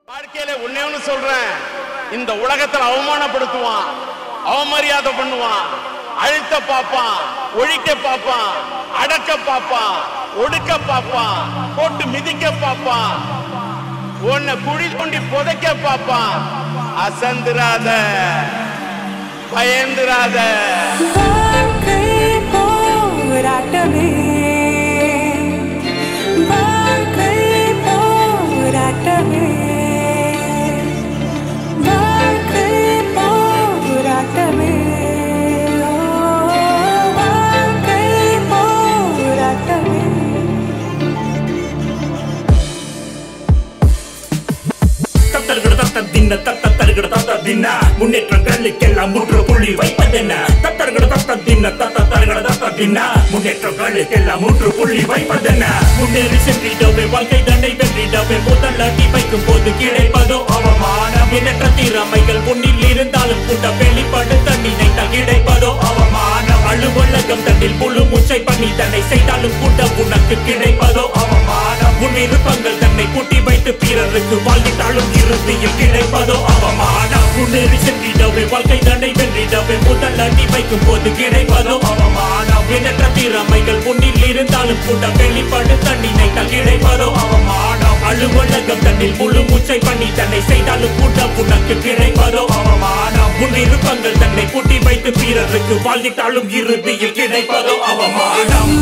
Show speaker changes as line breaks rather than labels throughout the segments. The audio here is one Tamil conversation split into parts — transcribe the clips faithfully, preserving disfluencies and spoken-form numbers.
வாழ்க்கையில ஒண்ணே ஒண்ணு சொல்றேன், இந்த உலகத்துல அவமானப்படுத்துவான், அவமரியாதை பண்ணுவான், அழுத்த பாப்பான், ஒழிக்க பாப்பான், அடக்க பாப்பான், ஒடுக்க பாப்பான், போட்டு மிதிக்க பாப்பான், உன்னை குழி தோண்டி புதைக்க பாப்பான். அசந்திராத, பயந்திராத.
வாழ்க்கை போராட்டமே, வாழ்க்கை போராட்டமே, வாழ்க்கை போராட்டமே, வாழ்க்கை போராட்டமே.
தத்தல்கட தத்த தின்ன தத்த தருகட தத்த தின்ன முன்னேற்றங்களுக்கெல்லாம் முற்றுப்புள்ளி வைப்பதென்ன? தத்தல்கட தத்த தின்ன தத்த தருகட தத்த தின்ன முன்னேற்றங்களுக்கெல்லாம் முற்றுப்புள்ளி வைப்பதென்ன? முன்னேறி சென்றிடவே வாழ்க்கை தண்டை வென்றிடவே முதல் அடி வைக்கும் போது கிடைப்பதோ அவமானம். எண்ணற்ற திறமைகள் முன்னில் இருந்தாலும் கூட வெளிப்படுத்த நினைத்தால் கிடைப்பதோ அவமானம். அலுவலகம் தன்னில் முழு மூச்சை பண்ணி தன்னை செய்தாலும் கூட உனக்கு கிடைப்பதோ அவமானம். உன் விருப்பங்கள் தன்னை கூட்டி வைத்து பிறருக்கு வாழ்ந்தாலும் இறுதியில் கிடைப்பதோ அவமானம். முன்னேறி சென்றிடவே வாழ்க்கை தண்டை வென்றிடவே முதல் அடி வைக்கும் போது கிடைப்பதோ அவமானம். எண்ணற்ற திறமைகள் முன்னில் இருந்தாலும் கூட வெளிப்படுத்த நினைத்தால் கிடைப்பதோ அவமானம். அலுவலகம் தன்னில் முழு மூச்சை பண்ணி தன்னை செய்தாலும் கூட உனக்கு கிடைப்பதோ அவமானம். உன் விருப்பங்கள் தன்னை கூட்டி வைத்து பிறருக்கு வாழ்ந்தாலும் இறுதியில் கிடைப்பதோ அவமானம்.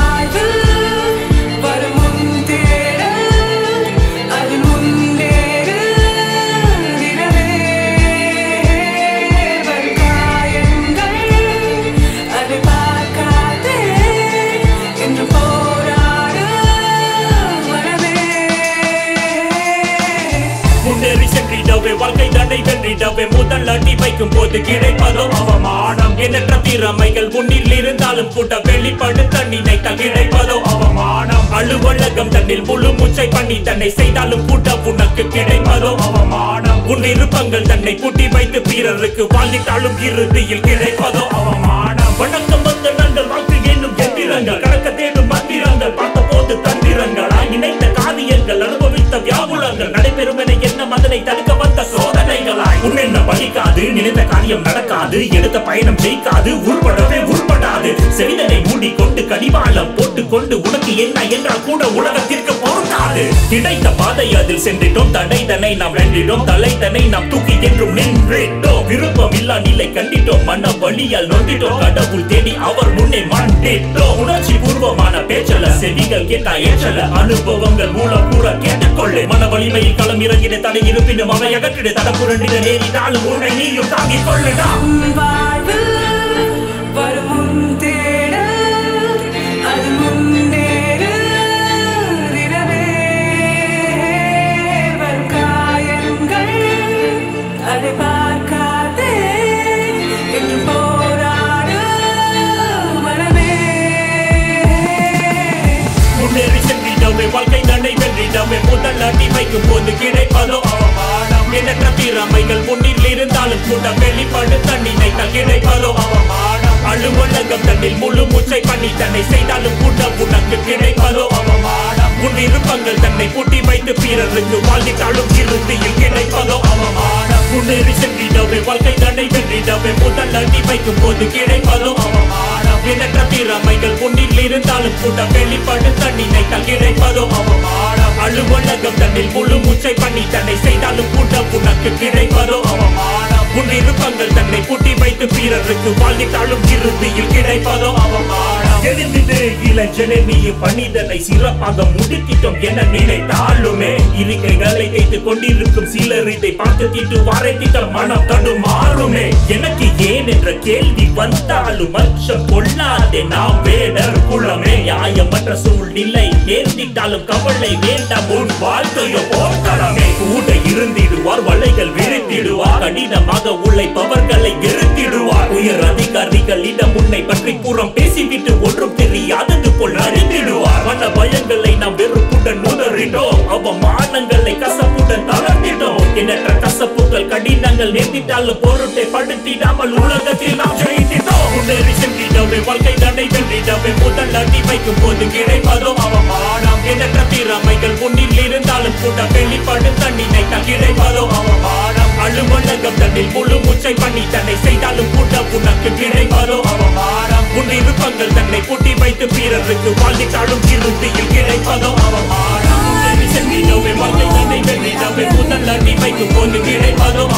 வாழ்க்கை தண்டை வென்றிடவே முதல் அடி வைக்கும் போது கிடைப்பதோ அவமானம். எண்ணற்ற திறமைகள் முன்னில் இருந்தாலும் கூட வெளிப்படுத்த நினைத்தால் கிடைப்பதோ அவமானம். அலுவலகம் தன்னில் முழு மூச்சை பண்ணி தன்னை செய்தாலும் கூட உனக்கு கிடைப்பதோ அவமானம். உன் விருப்பங்கள் தன்னை கூட்டி வைத்து பிறருக்கு வாழ்ந்தாலும் இறுதியில் கிடைப்பதோ அவமானம். வணக்கம் வந்த நங்கள் வாழ்க்கை என்னும் எந்திரங்கள் கடக்க தேடும் மந்திரங்கள் பார்த்த போது தந்திரங்களா நினைத்த காரியங்கள் அனுபவித்த வியாகுலங்கள் நடைபெறும் என எண்ணம் அதனை தடுக்க வந்த சோதனைகளாய். உன்னென்ன வலிக்காது, நினைத்த காரியம் நடக்காது, எடுத்த பயணம் ஜெயிக்காது, உருப்படவே உருப்படாது. செவிதனை மூடிக்கொண்டு கடிவாளம் போட்டுக்கொண்டு உனக்கு என்ன என்றால் கூட உலகத்திற்கு பொருந்தாது. கிடைத்த பாதை அதில் சென்றிட்டோம், தடைதனை நாம் வென்றிட்டோம், தலைதனை நாம் தூக்கி என்றும் நின்றிட்டோம். விருப்பம் இல்லா நிலை கண்டிட்டோம், மன வழியால் நொண்டிட்டோம், கடவுள் தேடி அவர் முன்னே மாண்டிட்டோம். உணர்ச்சி பூர்வமான பேச்சல செவிகள் கேட்டா ஏற்றல, அனுபவங்கள் மூலம் கூட கேட்டுக்கொள்ளு. மன வலிமையில் களம் இறங்கிட தடை இருப்பினும் அவை அகற்றிட தடப்புரண்டிட நேரிடாலும் உன்னை நீயும் தாங்கிக் கொள்ளுடா. முன்னேறி சென்றிடவே வாழ்க்கை தண்டை வென்றிடவே முதல் அடி வைக்கும் போது கிடைப்பதோ அவமானம். எண்ணற்ற திறமைகள் முன்னில் இருந்தாலும் கூட வெளிப்படுத்த நினைத்தால் கிடைப்பதோ அவமானம். அலுவலகம் தன்னில் முழு மூச்சை பண்ணி தன்னை செய்தாலும் கூட உனக்கு கிடைப்பதோ அவமானம். உன் விருப்பங்கள் தன்னை கூட்டி வைத்து பிறருக்கு வாழ்ந்தாலும் இறுதியில் கிடைப்பதோ அவமானம். முன்னேறி சென்றிடவே வாழ்க்கை தண்டை வென்றிடவே முதல் அடி வைக்கும் போது கிடைப்பதோ அவமானம். எண்ணற்ற திறமைகள் முன்னில் இருந்தாலும் கூட வெளிப்படுத்த நினைத்தால் கிடைப்பதோ அவமானம். அலுவலகம் தன்னில் முழு மூச்சை பண்ணி தன்னை செய்தாலும் கூட உனக்கு கிடைப்பதோ அவமானம். உன் விருப்பங்கள் தன்னை கூட்டி வைத்து பிறருக்கு வாழ்ந்தாலும் இறுதியில் கிடைப்பதோ அவமானம். எழுந்திட்டு இளஞ்சனே நீ பணிதனை சிறப்பாக முடித்திட்டோம் என நினைத்தாலுமே இருக்கைகளை வைத்துக் கொண்டிருக்கும் சிலர் இதை பார்த்து தீட்டு வாரத்திட்ட மனம் தடுமாறுமே. எனக்கு ஏன் என்ற கேள்வி வந்தாலும் அச்சம் கொள்ளாதே, நாம் வேடர் குலமே. நியாயமற்ற சூழ்நிலை நேர்ந்திட்டாலும் கவலை வேண்டாம், உன் வாழ்க்கையோ போர்க்களமே. கூட இருந்திடுவார், வலைகள் விரித்திடுவார், கடினமாக உழைப்பவர்களை வெறுத்திடுவார். உயர் அதிகாரிகளிடம் உன்னை பற்றி புறம் பேசிவிட்டு ஒன்றும் தெரியாதது போல் அறிந்திடுவார். மன பயங்களை நாம் வெறுப்புடன் உதறிட்டோம், அவமானங்களை கசப்புடன் தளர்த்திட்டோம். எண்ணற்ற கசப்புகள் கடினங்கள் நேர்த்திட்டாலும் பொருட்டை படுத்திடாமல் உலகத்தில் நாம் ஜெயித்திட்டோம். முன்னேறி சென்றிடவே வாழ்க்கை தண்டை வென்றிடவே முதல் அடி வைக்கும் போது கிடைப்பதோ அவமானம். எண்ணற்ற திறமைகள் முன்னில் இருந்தாலும் கூட வெளிப்படுத்த நினைத்தால் நினைத்தால் கிடைப்பதோ அவமானம் அலுவலகம் தன்னில் முழு மூச்சை பண்ணி தன்னை செய்தாலும் கூட உனக்கு கிடைப்பதோ அவமானம் உன் விருப்பங்கள் தன்னை பூட்டி வைத்து பிறருக்கு வாழ்ந்திட்டாலும் இறுதியில் கிடைப்பதோ அவமானம் சென்றிடவே வாழ்க்கை தன்னை வென்றிடவே முதல் அடி வைக்கும் போது கிடைப்பதோ